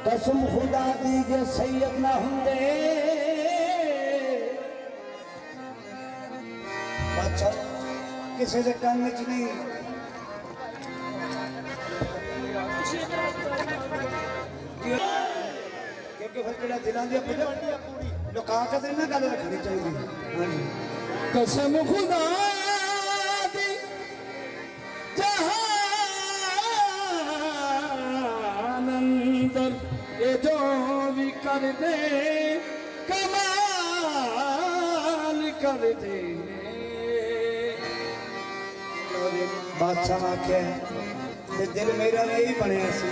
कसम खुदा दी जे सैयद ना हुंदे अच्छा किसी के कान में नहीं क्योंकि फिर जो दिलों की लुका के ना गल रखनी चाहिए। हाँ जी कसम खुदा दी जहान अंदर ये जो भी कर दे कमाल कर दे। बादशाह आख्या दिल मेरा यही बनया सी।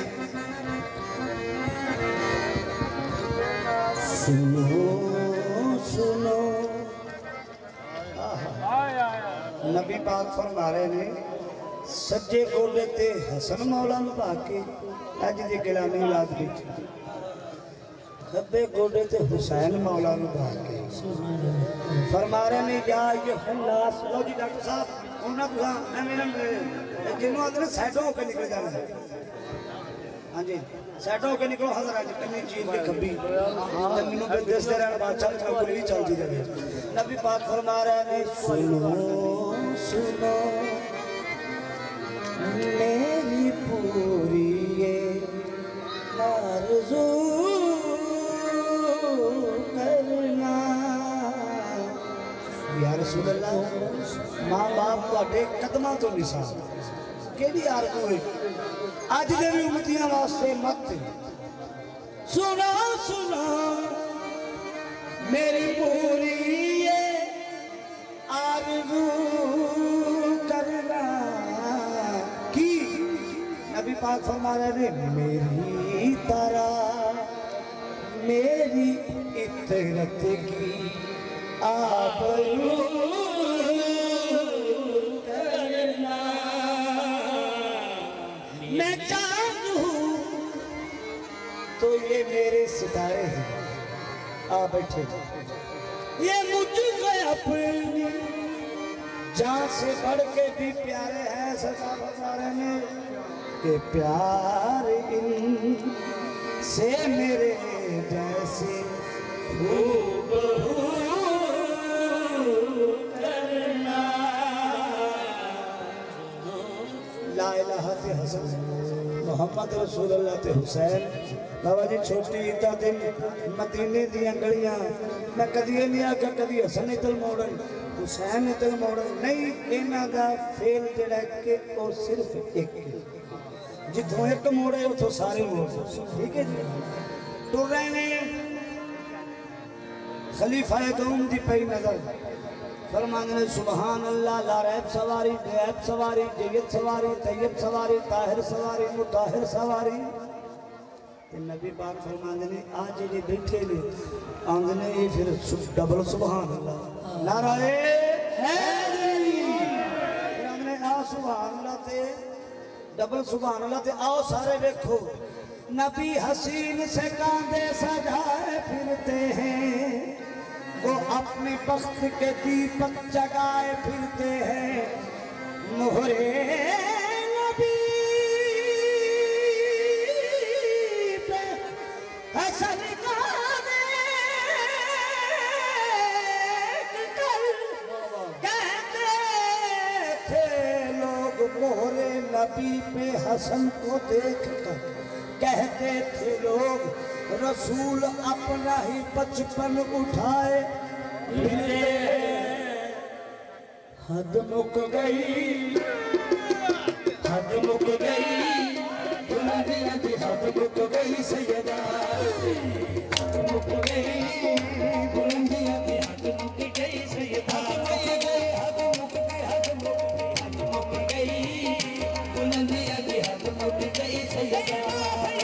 सुनो सुनो नबी पाक फरमा रहे ने सज्जे गोले ते हसन मौला नुभा के अज दी गिलामी औलाद विच खब्बे गोले ते हुसैन मौला नुभा के फरमा रहे ने या अय्युहन्नास। लो जी डॉक्टर साहब उन्होंने जिन्होंने आते सैड होकर निकल जाना है। हाँ जी सैड होकर निकलो हजरा कन्नी चीज की खब्बी मैनू दसते रहना बादशाह नौकरी भी चलती रहे। नबी पाक फरमा रहे ने सुनो सुनो मेरी पूरी ये आरज़ू करना या रसूल अल्लाह माँ बाप तुहाडे कदमां तो निशान केड़ी आरज़ू है अज दे भी उम्मतियां वास्ते मत सुनो सुनो मेरी पूरी ये आरज़ू करना की नबी पाक फरमा रहे ने मेरी तरह मेरी इतरत की आबरू करना। मैं चांद हूँ तो ये मेरे सितारे हैं आ बैठे ये मुझको अपनी जान से बढ़ के भी प्यारे हैं। सदा बता रहे कि प्यार इन से मेरे जैसे हूबहू करना। ला इलाहा ते हसन मोहम्मद रसूलुल्लाह ते हुसैन। बाबा जी छोटी ईदा दिन मदीने दियां गलियां मैं कदी नहीं आख्या कदी हसन इतल मोड़न हुसैन इतल मोड़न नहीं। इन्हां दा फेल जिहड़ा कि वो सिर्फ एक जिथों एक मोड़े उथों सारे मोड़। ठीक है जी टुर रहे ने खलीफा कौम दी पई नजर फरमाने ने सुभान अल्लाह ला रैब सवारी बेऐब सवारी जय्यद सवारी तैयब सवारी ताहिर सवारी मुताहिर सवारी। नबी पाक फरमाते ने आज जे बैठे ने आंदे ने ये फिर डबल सुभान अल्लाह नाराए हैदरी फिर आंदे आ सुभान अल्लाह ते डबल सुभान अल्लाह ते आओ सारे देखो नबी हसीन से कांधे सजाए फिरते हैं वो अपने बख्त के दीपक जगाए फिरते हैं। मोहरे नबी पे हसन का कहते थे लोग मोहरे नबी पे हसन को देख कर कहते थे लोग रसूल अपना ही बचपन उठाए हद मुक गई हद मुक गई बुलंदियां दी हद मुक गई सैयदा हद मुक गई बुलंदियां दी हद मुक गई सैयदा हद मुक गई हद मुक गई बुलंदियां दी हद मुक गई सैयदा।